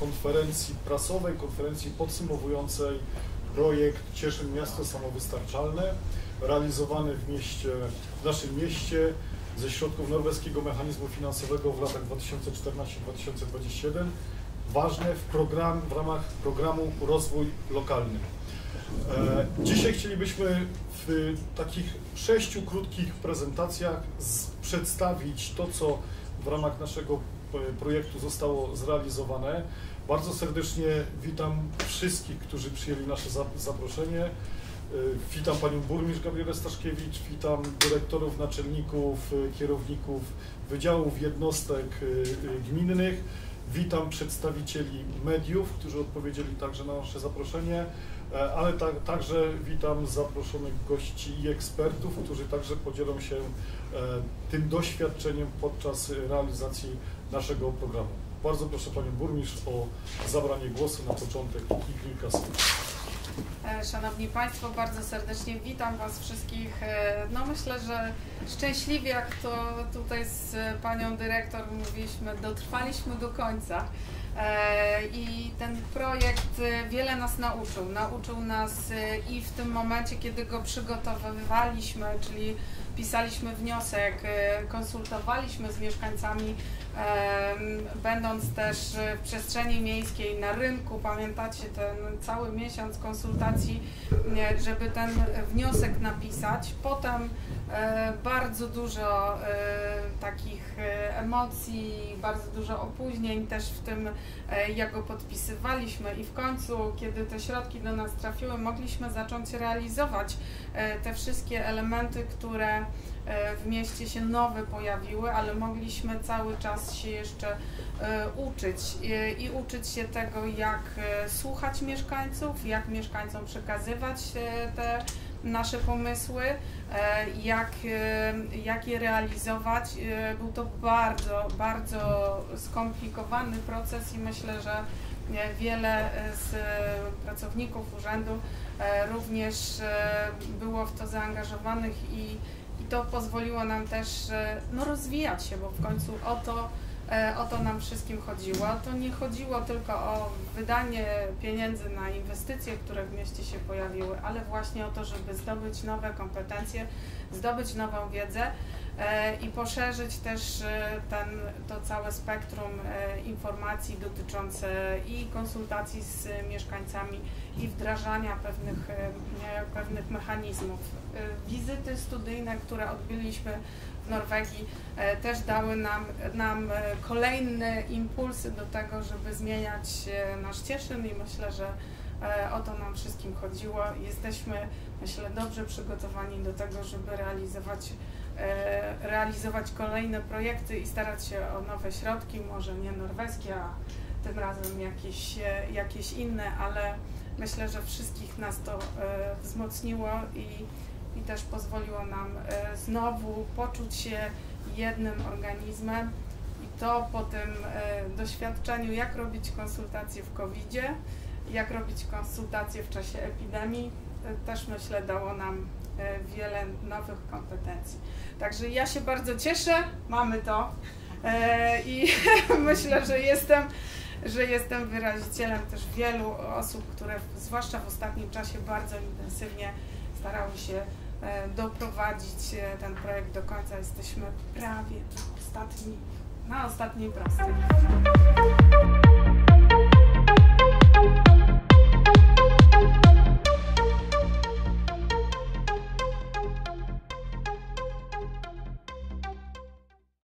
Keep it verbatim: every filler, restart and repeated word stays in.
konferencji prasowej, konferencji podsumowującej projekt Cieszyn Miasto Samowystarczalne, realizowany w mieście, w naszym mieście ze środków norweskiego mechanizmu finansowego w latach dwa tysiące czternastym do dwa tysiące dwudziestego pierwszego. Ważne w, program, w ramach programu Rozwój Lokalny. E, dzisiaj chcielibyśmy w takich sześciu krótkich prezentacjach z, przedstawić to, co w ramach naszego projektu zostało zrealizowane. Bardzo serdecznie witam wszystkich, którzy przyjęli nasze zaproszenie. Witam Panią Burmistrz Gabrielę Staszkiewicz, witam dyrektorów, naczelników, kierowników wydziałów, jednostek gminnych, witam przedstawicieli mediów, którzy odpowiedzieli także na nasze zaproszenie, ale ta, także witam zaproszonych gości i ekspertów, którzy także podzielą się tym doświadczeniem podczas realizacji naszego programu. Bardzo proszę Panią Burmistrz o zabranie głosu na początek i kilka słów. Szanowni Państwo, bardzo serdecznie witam Was wszystkich. No myślę, że szczęśliwie, jak to tutaj z Panią Dyrektor mówiliśmy, dotrwaliśmy do końca. I ten projekt wiele nas nauczył. Nauczył nas i w tym momencie, kiedy go przygotowywaliśmy, czyli pisaliśmy wniosek, konsultowaliśmy z mieszkańcami, będąc też w przestrzeni miejskiej, na rynku, pamiętacie ten cały miesiąc konsultacji, żeby ten wniosek napisać. Potem bardzo dużo takich emocji, bardzo dużo opóźnień też w tym, jak go podpisywaliśmy i w końcu, kiedy te środki do nas trafiły, mogliśmy zacząć realizować te wszystkie elementy, które w mieście się nowe pojawiły, ale mogliśmy cały czas się jeszcze uczyć i, i uczyć się tego, jak słuchać mieszkańców, jak mieszkańcom przekazywać te nasze pomysły, jak, jak je realizować. Był to bardzo, bardzo skomplikowany proces i myślę, że wiele z pracowników urzędu również było w to zaangażowanych i, i to pozwoliło nam też no, rozwijać się, bo w końcu o to, o to nam wszystkim chodziło. To nie chodziło tylko o wydanie pieniędzy na inwestycje, które w mieście się pojawiły, ale właśnie o to, żeby zdobyć nowe kompetencje, zdobyć nową wiedzę i poszerzyć też ten, to całe spektrum informacji dotyczące i konsultacji z mieszkańcami i wdrażania pewnych, pewnych mechanizmów. Wizyty studyjne, które odbyliśmy w Norwegii, też dały nam, nam kolejne impulsy do tego, żeby zmieniać nasz Cieszyn i myślę, że o to nam wszystkim chodziło. Jesteśmy, myślę, dobrze przygotowani do tego, żeby realizować realizować kolejne projekty i starać się o nowe środki, może nie norweskie, a tym razem jakieś, jakieś inne, ale myślę, że wszystkich nas to wzmocniło i, i też pozwoliło nam znowu poczuć się jednym organizmem i to po tym doświadczeniu, jak robić konsultacje w kowidzie, jak robić konsultacje w czasie epidemii, też myślę dało nam wiele nowych kompetencji. Także ja się bardzo cieszę, mamy to e, i myślę, że jestem, że jestem wyrazicielem też wielu osób, które zwłaszcza w ostatnim czasie bardzo intensywnie starały się e, doprowadzić ten projekt do końca. Jesteśmy prawie na ostatniej, na ostatniej prostej.